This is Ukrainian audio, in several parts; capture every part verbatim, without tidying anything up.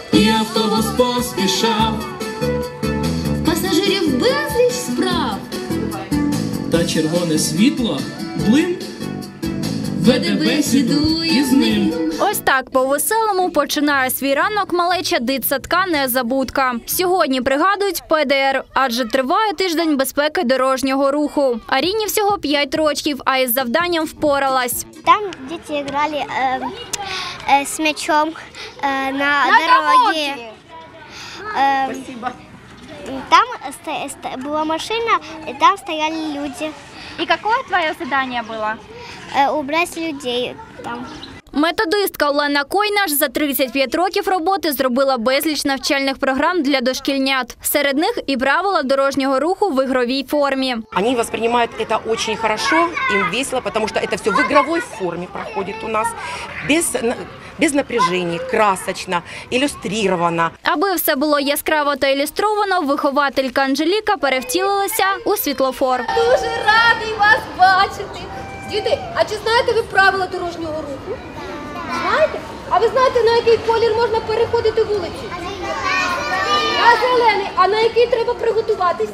і автобус поспішав. Пасажирів безліч справ. Та червоне світло, блим, веде бесіду із ним. Ось так по-веселому починає свій ранок малеча дитсадка «Незабудка». Сьогодні пригадують Пе Де Ер, адже триває тиждень безпеки дорожнього руху. Аріні всього п'ять років, а із завданням впоралась. Там діти грали е, е, з м'ячом е, на, на дорогі. Е, там ст, ст, була машина, і там стояли люди. І яке твоє завдання було? Е, убрати людей там. Методистка Олена Койнаш за тридцять п'ять років роботи зробила безліч навчальних програм для дошкільнят. Серед них і правила дорожнього руху в ігровій формі. Они воспринимают это очень хорошо, им весело, потому что это все в игровой форме проходит у нас, без, без напряжения, красочно, иллюстрировано. Аби все було яскраво та ілюстровано, вихователька Анжеліка перевтілилася у світлофор. Дуже радий вас бачити. Діти, а чи знаєте ви правила дорожнього руху? Знаєте? А ви знаєте, на який колір можна переходити вулицю? На зелений. А на який треба приготуватися?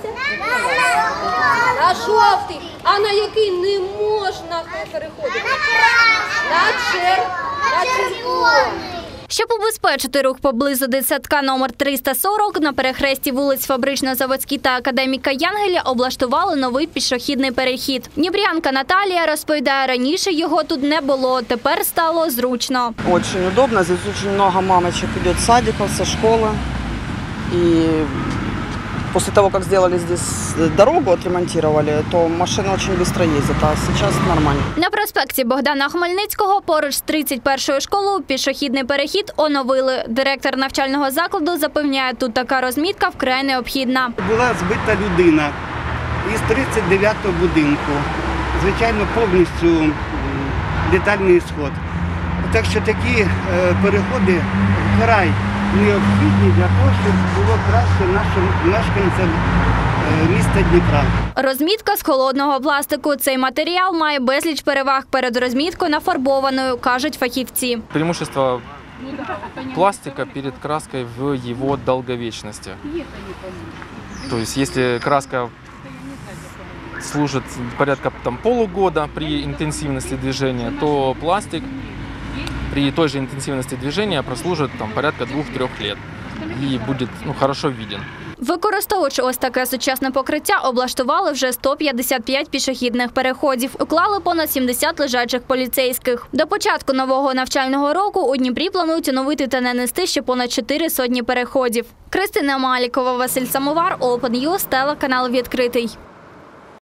На жовтий. А на який не можна переходити? На чер... на червоний. Щоб убезпечити рух поблизу дитсадка номер триста сорок, на перехресті вулиць Фабрично-Заводській та Академіка Янгеля облаштували новий пішохідний перехід. Дніпрянка Наталія розповідає, раніше його тут не було, тепер стало зручно. Очень удобно, здесь очень много мамочек идет с садиков, со школы. И после того, как сделали здесь дорогу, отремонтировали, то машины очень быстро ездят, а сейчас нормально. На проспекті Богдана Хмельницького поруч з тридцять першою школою пішохідний перехід оновили. Директор навчального закладу запевняє, тут така розмітка вкрай необхідна. Була збита людина із тридцять дев'ятого будинку. Звичайно, повністю детальний сход. Так що такі переходи вкрай необхідні для того, щоб було краще нашим мешканцям міста Дніпра. Розмітка з холодного пластику. Цей матеріал має безліч переваг перед розміткою нафарбованою, кажуть фахівці. Преимущество пластика перед краской в его долговечности. То есть, если краска служит порядка там, полугода при интенсивности движения, то пластик при той же интенсивности движения прослужит там, порядка двух-трёх лет и будет ну, хорошо виден. Використовуючи ось таке сучасне покриття, облаштували вже сто п'ятдесят п'ять пішохідних переходів. Уклали понад сімдесят лежачих поліцейських. До початку нового навчального року у Дніпрі планують оновити та нанести ще понад чотири сотні переходів. Кристина Малікова, Василь Самовар, Open News, телеканал «Відкритий».